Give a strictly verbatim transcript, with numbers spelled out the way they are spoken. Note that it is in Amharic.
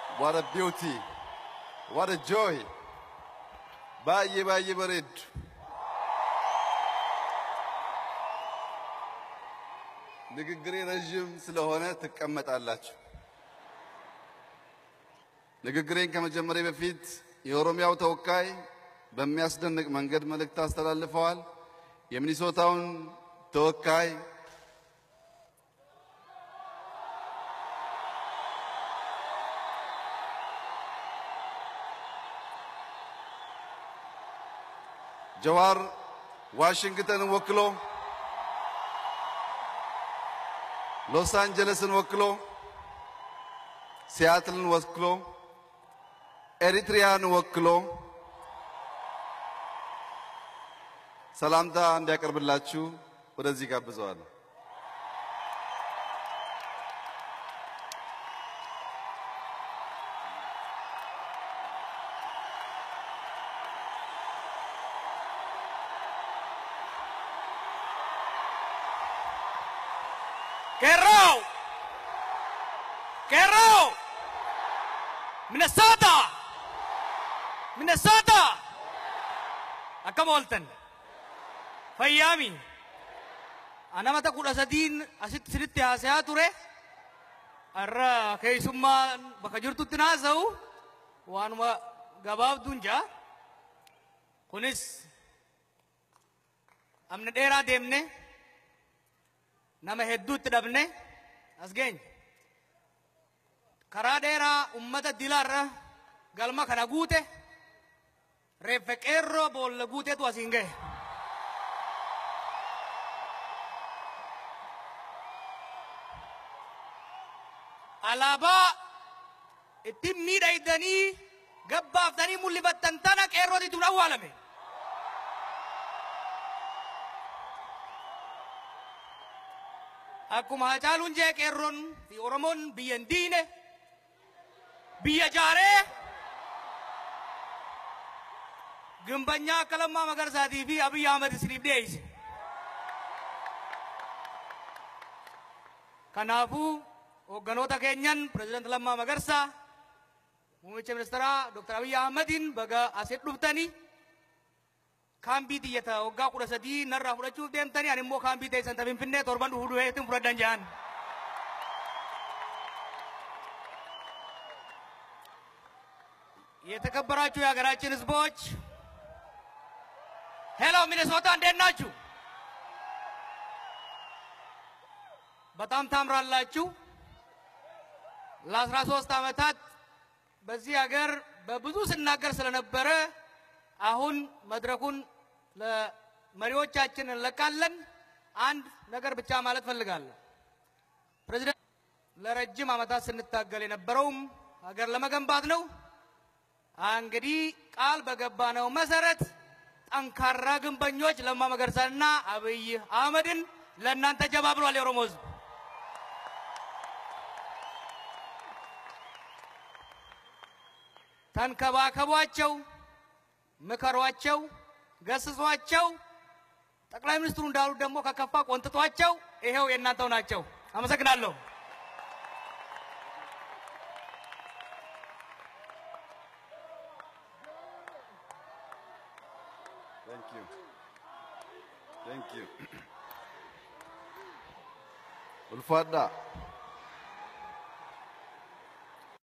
What a beauty. What a joy. Baye baye bared. ንግግሬ ረጅም ስለሆነ ተቀመጣላችሁ። ንግግሬን ከመጀመሪያ በፊት የኦሮሚያው ተወካይ በሚያስደንቅ መንገድ መልእክት አስተላልፈዋል። የሚኒሶታውን ተወካይ ጀዋር ዋሽንግተንን ወክሎ ሎስ አንጀለስን ወክሎ ሲያትልን ወክሎ ኤሪትሪያን ወክሎ ሰላምታ እንዲያቀርብላችሁ ወደዚህ ጋብዘዋለሁ። Kerro! Kerro! Minnesota! Minnesota! Akkam ooltan? Fayyaami? Anamata kudha sadiin asitti sirriitti haasayaa ture. Har'a keessummaan bakka jirtutti naasa'u waanuma gabaabduun jaa. Kunis amna dheeraa deemne nama hedduutti dhabne as geenye. Karaa dheeraa ummata dilaarra galma kana guute reeffa qeerroo boolla guuteetu asiin gahe. Alaabaa ittiin miidhaydanii gabbaaftanii mul'ifattan tana qeerrootitu awwaalame. Akkuma Hacaaluun jee qeerroon fi Oromoon biyyan diine biyya jaaree gimbanyaa akka Lammaa Magarsaatii fi Abiy Ahmed isiniif dhiyeesse. Kanaafuu hoogganoota keenyan Pireezidant Lammaa Magarsaa, Muummicha Ministeeraa Doktor Abiy Ahmediin baga asitti dhuftanii kaambii diyyata waggaa kudha sadii narraa fudhachuuf deemtanii ani immoo kaambii teessan ta Finfinnee torban dhufu du'eetiin fudhadhan jedhan. የተከበራችሁ የሀገራችን ህዝቦች ሄሎ ሚኔሶታ እንዴት ናችሁ? በጣም ታምራላችሁ። ለአስራ ሶስት ዓመታት በዚህ ሀገር በብዙ ስናገር ስለነበረ አሁን መድረኩን ለመሪዎቻችን እንለቃለን። አንድ ነገር ብቻ ማለት ፈልጋለሁ። ፕሬዝዳንት ለረጅም ዓመታት ስንታገል የነበረውም ሀገር ለመገንባት ነው። እንግዲህ ቃል በገባነው መሰረት ጠንካራ ግንበኞች ለማ መገርሳና አብይ አህመድን ለእናንተ ጀባ ብሏል የኦሮሞ ህዝብ። ተንከባከቧቸው፣ ምከሯቸው፣ ገስጿቸው። ጠቅላይ ሚኒስትሩ እንዳሉ ደግሞ ከከፋ ቆንጥጧቸው። ይሄው የእናንተው ናቸው። አመሰግናለሁ። Thank you. Thank you. Ulfada.